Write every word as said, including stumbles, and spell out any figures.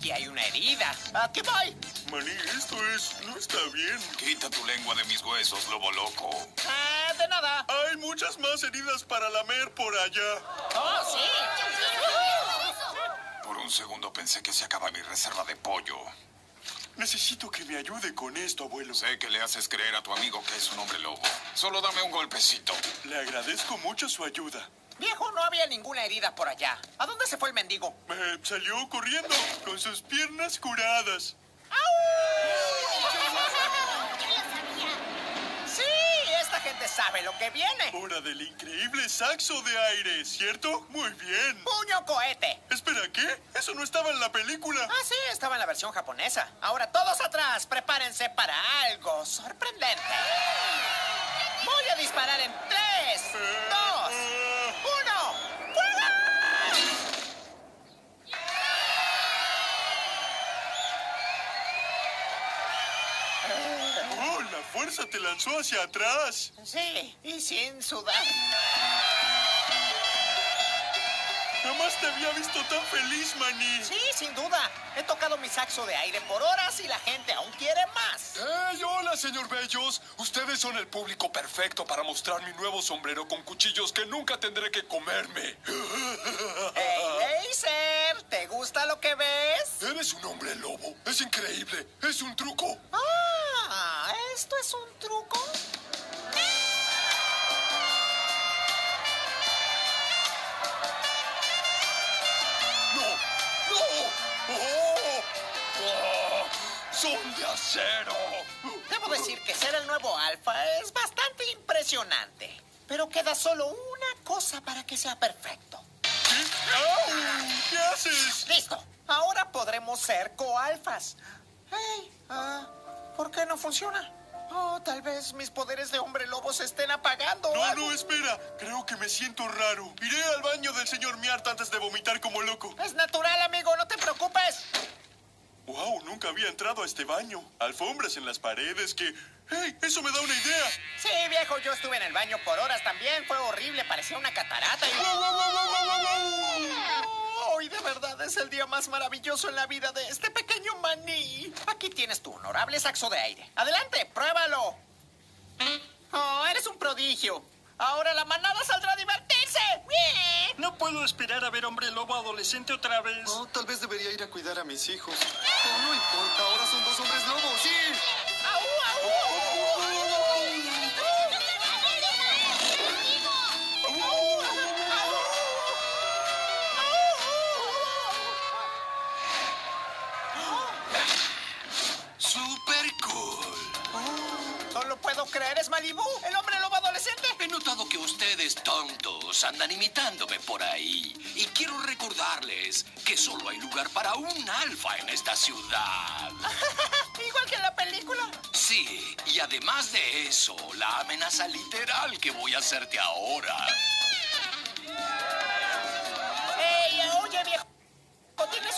Aquí hay una herida. ¿A qué voy? Maní, esto es... no está bien. Quita tu lengua de mis huesos, lobo loco. Ah, de nada. Hay muchas más heridas para lamer por allá. ¡Oh, sí! Por un segundo pensé que se acaba mi reserva de pollo. Necesito que me ayude con esto, abuelo. Sé que le haces creer a tu amigo que es un hombre lobo. Solo dame un golpecito. Le agradezco mucho su ayuda. Viejo, no había ninguna herida por allá. ¿A dónde se fue el mendigo? Eh, salió corriendo con sus piernas curadas. ¡Sí! Esta gente sabe lo que viene. Hora del increíble saxo de aire, ¿cierto? Muy bien. ¡Puño cohete! Espera, ¿qué? Eso no estaba en la película. Ah, sí, estaba en la versión japonesa. Ahora todos atrás, prepárense para algo sorprendente. Voy a disparar en tres, dos, uno. ¡Fuego! ¡Oh, la fuerza te lanzó hacia atrás! Sí, y sin sudar. Jamás te había visto tan feliz, Maní. Sí, sin duda. He tocado mi saxo de aire por horas y la gente aún quiere más. ¡Hey, hola, señor Bellos! Ustedes son el público perfecto para mostrar mi nuevo sombrero con cuchillos que nunca tendré que comerme. ¡Hey, Laser! ¿Te gusta lo que ves? Eres un hombre lobo. Es increíble. Es un truco. Ah, ¿esto es un truco? ¡No! ¡No! ¡Oh! ¡Oh! ¡Son de acero! Debo decir que ser el nuevo Alfa es bastante impresionante. Pero queda solo una cosa para que sea perfecto. ¿Qué? ¡Au! ¿Qué haces? ¡Listo! Ahora podremos ser coalfas. Hey, ah, ¿por qué no funciona? Oh, tal vez mis poderes de hombre lobo se estén apagando. o No, algo. no, espera. Creo que me siento raro. Iré al baño del señor Miart antes de vomitar como loco. Es natural, amigo, no te preocupes. Wow, nunca había entrado a este baño. Alfombras en las paredes que... ¡Hey! Eso me da una idea. Sí, viejo, yo estuve en el baño por horas también. Fue horrible, parecía una catarata. Y... ¡Wow, wow, wow, wow, wow, wow! Hoy de verdad es el día más maravilloso en la vida de este pequeño maní. Aquí tienes tu honorable saxo de aire. Adelante, pruébalo. Oh, eres un prodigio. Ahora la manada saldrá a divertirse. ¡Bien! No puedo esperar a ver Hombre Lobo adolescente otra vez. Oh, tal vez debería ir a cuidar a mis hijos. Oh, no importa, ahora son dos hombres lobos, sí. ¡Au, au! ¡Super cool! No lo puedo creer, es Malibú, el hombre lobo adolescente. He notado que ustedes tontos andan imitándome por ahí. Y quiero recordarles que solo hay lugar para un alfa en esta ciudad. Igual que en la película. Sí, y además de eso, la amenaza literal que voy a hacerte ahora. Ey, oye, viejo, ¿tienes